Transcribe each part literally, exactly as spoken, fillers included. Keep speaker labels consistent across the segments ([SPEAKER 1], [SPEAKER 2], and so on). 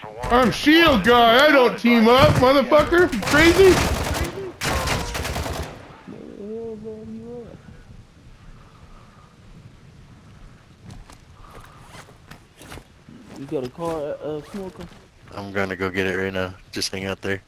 [SPEAKER 1] I'm shield guy. I don't team up, motherfucker. You crazy?
[SPEAKER 2] You got a car, uh, Smoker?
[SPEAKER 3] I'm gonna go get it right now. Just hang out there.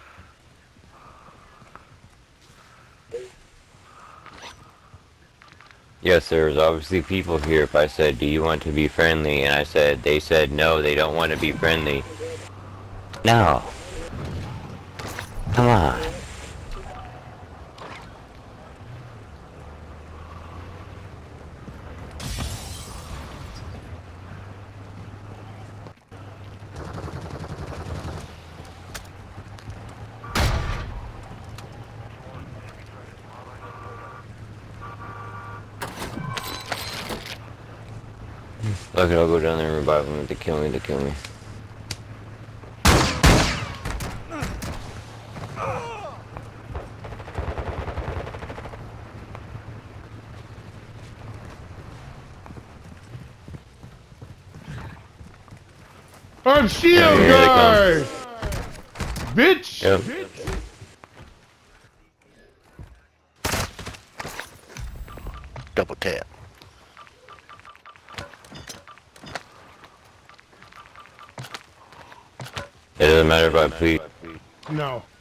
[SPEAKER 4] Yes, there was obviously people here. If I said, do you want to be friendly? And I said, they said, no, they don't want to be friendly. No. Come on. Look, I'll go down there and revive them. If they kill me, they kill me.
[SPEAKER 1] I'm shield
[SPEAKER 4] Yeah,
[SPEAKER 1] guy. Bitch.
[SPEAKER 4] Yep.
[SPEAKER 3] Double tap.
[SPEAKER 4] It doesn't matter if I please.
[SPEAKER 1] No.